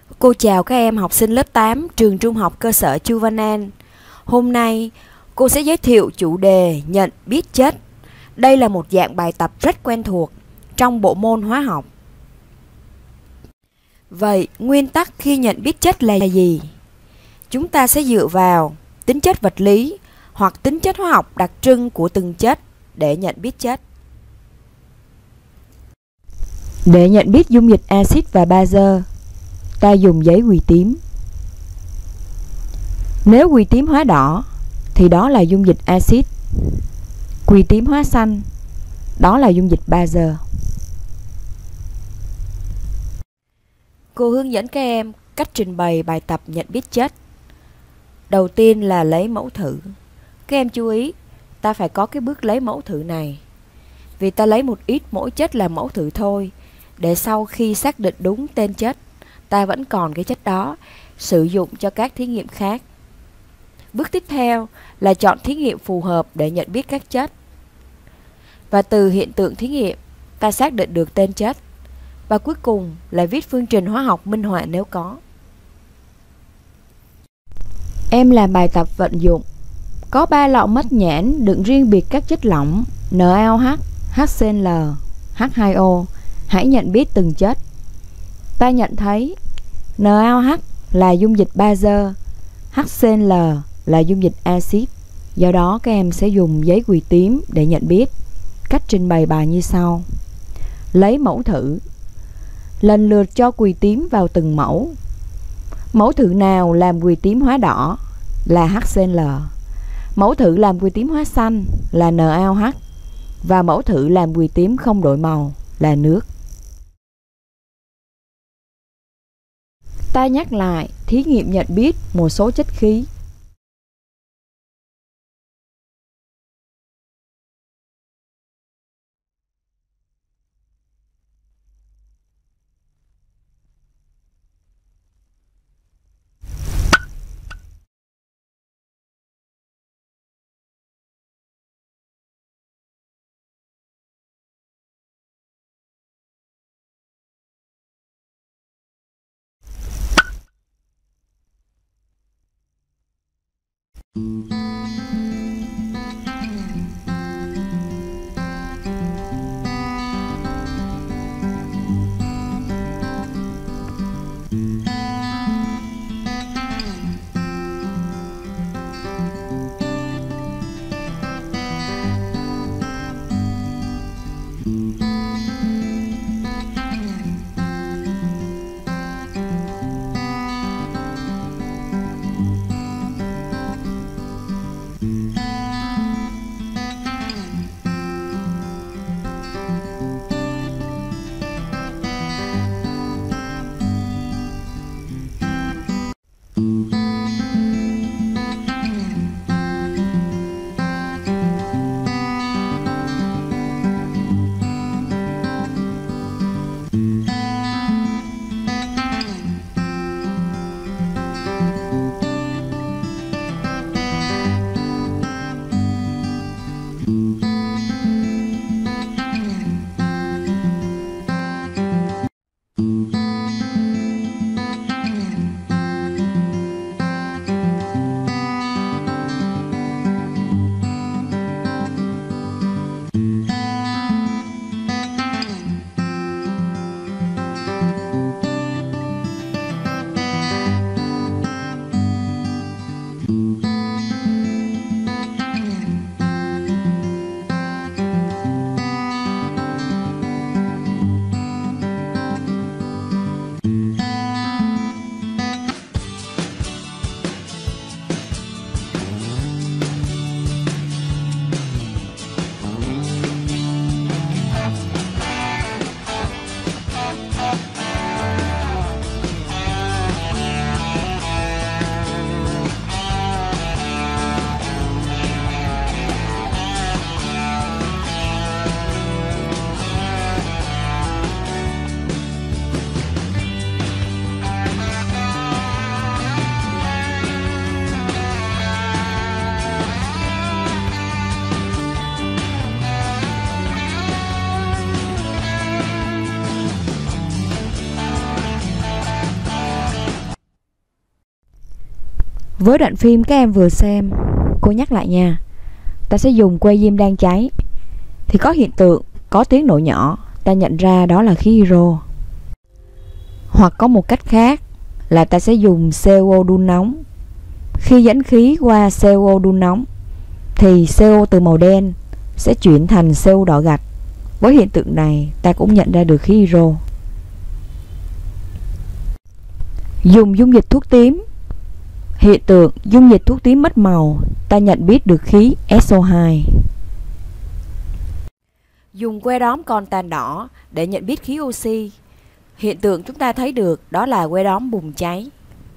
Cô chào các em học sinh lớp 8 trường trung học cơ sở Chu Văn An. Hôm nay cô sẽ giới thiệu chủ đề nhận biết chất. Đây là một dạng bài tập rất quen thuộc trong bộ môn hóa học. Vậy nguyên tắc khi nhận biết chất là gì? Chúng ta sẽ dựa vào tính chất vật lý hoặc tính chất hóa học đặc trưng của từng chất để nhận biết chất. Để nhận biết dung dịch axit và bazơ, ta dùng giấy quỳ tím. Nếu quỳ tím hóa đỏ thì đó là dung dịch axit. Quỳ tím hóa xanh, đó là dung dịch bazơ. Cô hướng dẫn các em cách trình bày bài tập nhận biết chất. Đầu tiên là lấy mẫu thử. Các em chú ý, ta phải có cái bước lấy mẫu thử này. Vì ta lấy một ít mỗi chất làm mẫu thử thôi, để sau khi xác định đúng tên chất, ta vẫn còn cái chất đó, sử dụng cho các thí nghiệm khác. Bước tiếp theo là chọn thí nghiệm phù hợp để nhận biết các chất. Và từ hiện tượng thí nghiệm, ta xác định được tên chất. Và cuối cùng là viết phương trình hóa học minh họa nếu có. Em làm bài tập vận dụng. Có 3 lọ mứt nhãn đựng riêng biệt các chất lỏng NaOH, HCl, H2O. Hãy nhận biết từng chất. Ta nhận thấy NaOH là dung dịch bazơ, HCl là dung dịch axit. Do đó các em sẽ dùng giấy quỳ tím để nhận biết. Cách trình bày bài như sau. Lấy mẫu thử. Lần lượt cho quỳ tím vào từng mẫu. Mẫu thử nào làm quỳ tím hóa đỏ là HCl. Mẫu thử làm quỳ tím hóa xanh là NaOH. Và mẫu thử làm quỳ tím không đổi màu là nước. Ta nhắc lại thí nghiệm nhận biết một số chất khí. Với đoạn phim các em vừa xem, cô nhắc lại nha. Ta sẽ dùng que diêm đang cháy thì có hiện tượng có tiếng nổ nhỏ, ta nhận ra đó là khí hydro. Hoặc có một cách khác là ta sẽ dùng CO đun nóng. Khi dẫn khí qua CO đun nóng thì CO từ màu đen sẽ chuyển thành CO đỏ gạch. Với hiện tượng này ta cũng nhận ra được khí hydro. Dùng dung dịch thuốc tím. Hiện tượng dung dịch thuốc tím mất màu, ta nhận biết được khí SO2. Dùng que đóm còn tàn đỏ để nhận biết khí oxy. Hiện tượng chúng ta thấy được đó là que đóm bùng cháy.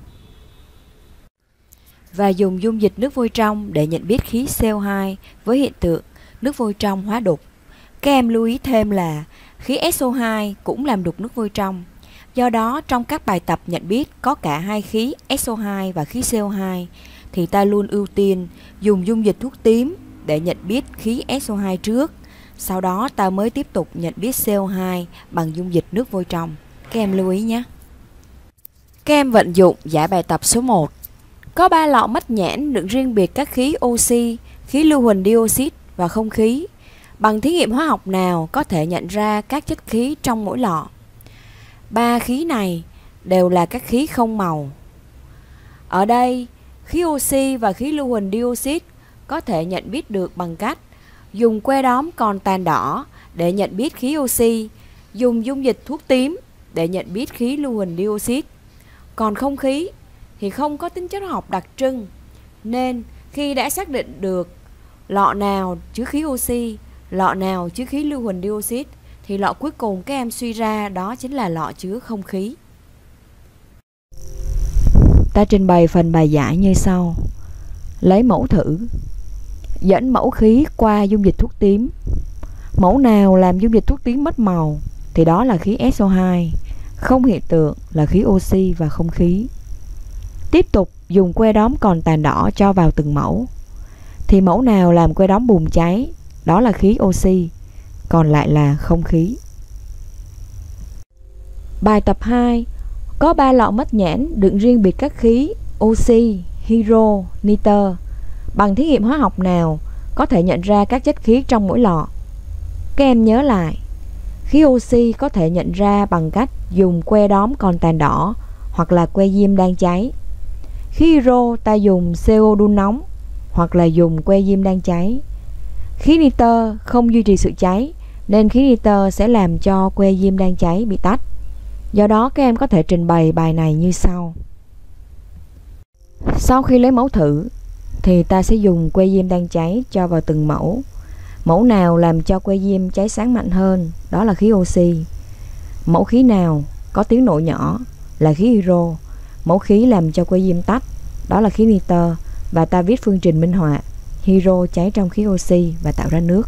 Và dùng dung dịch nước vôi trong để nhận biết khí CO2 với hiện tượng nước vôi trong hóa đục. Các em lưu ý thêm là khí SO2 cũng làm đục nước vôi trong. Do đó trong các bài tập nhận biết có cả hai khí SO2 và khí CO2 thì ta luôn ưu tiên dùng dung dịch thuốc tím để nhận biết khí SO2 trước. Sau đó ta mới tiếp tục nhận biết CO2 bằng dung dịch nước vôi trong. Các em lưu ý nhé. Các em vận dụng giải bài tập số 1. Có 3 lọ mắt nhãn đựng riêng biệt các khí oxy, khí lưu huỳnh dioxide và không khí. Bằng thí nghiệm hóa học nào có thể nhận ra các chất khí trong mỗi lọ? 3 khí này đều là các khí không màu. Ở đây, khí oxy và khí lưu huỳnh dioxide có thể nhận biết được bằng cách dùng que đóm còn tàn đỏ để nhận biết khí oxy, dùng dung dịch thuốc tím để nhận biết khí lưu huỳnh dioxide. Còn không khí thì không có tính chất hóa học đặc trưng, nên khi đã xác định được lọ nào chứa khí oxy, lọ nào chứa khí lưu huỳnh dioxide thì lọ cuối cùng các em suy ra đó chính là lọ chứa không khí. Ta trình bày phần bài giải như sau. Lấy mẫu thử. Dẫn mẫu khí qua dung dịch thuốc tím. Mẫu nào làm dung dịch thuốc tím mất màu thì đó là khí SO2, không hiện tượng là khí oxy và không khí. Tiếp tục dùng que đóm còn tàn đỏ cho vào từng mẫu. Thì mẫu nào làm que đóm bùng cháy, đó là khí oxy, còn lại là không khí. Bài tập 2. Có 3 lọ mắt nhãn đựng riêng biệt các khí oxy, hydro, nitơ. Bằng thí nghiệm hóa học nào có thể nhận ra các chất khí trong mỗi lọ? Các em nhớ lại. Khí oxy có thể nhận ra bằng cách dùng que đóm còn tàn đỏ hoặc là que diêm đang cháy. Khí hydro ta dùng CO đun nóng hoặc là dùng que diêm đang cháy. Khí nitơ không duy trì sự cháy nên khí nitơ sẽ làm cho que diêm đang cháy bị tắt. Do đó các em có thể trình bày bài này như sau. Sau khi lấy mẫu thử thì ta sẽ dùng que diêm đang cháy cho vào từng mẫu. Mẫu nào làm cho que diêm cháy sáng mạnh hơn, đó là khí oxy. Mẫu khí nào có tiếng nổ nhỏ là khí hydro. Mẫu khí làm cho que diêm tắt, đó là khí nitơ. Và ta viết phương trình minh họa. Hydro cháy trong khí oxy và tạo ra nước.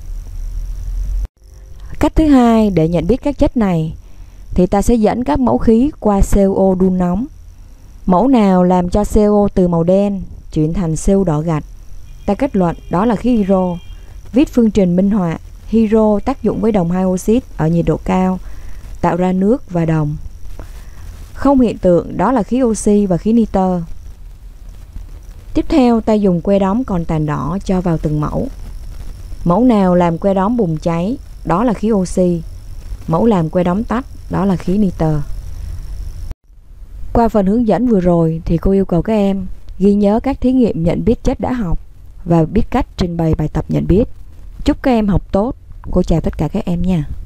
Cách thứ hai để nhận biết các chất này thì ta sẽ dẫn các mẫu khí qua CO đun nóng. Mẫu nào làm cho CO từ màu đen chuyển thành CO đỏ gạch, ta kết luận đó là khí hydro. Viết phương trình minh họa. Hydro tác dụng với đồng hai oxit ở nhiệt độ cao, tạo ra nước và đồng. Không hiện tượng đó là khí oxy và khí nitơ. Tiếp theo ta dùng que đóm còn tàn đỏ cho vào từng mẫu. Mẫu nào làm que đóm bùng cháy, đó là khí oxy. Mẫu làm que đóm tắt, đó là khí nitơ. Qua phần hướng dẫn vừa rồi thì cô yêu cầu các em ghi nhớ các thí nghiệm nhận biết chất đã học và biết cách trình bày bài tập nhận biết. Chúc các em học tốt. Cô chào tất cả các em nha.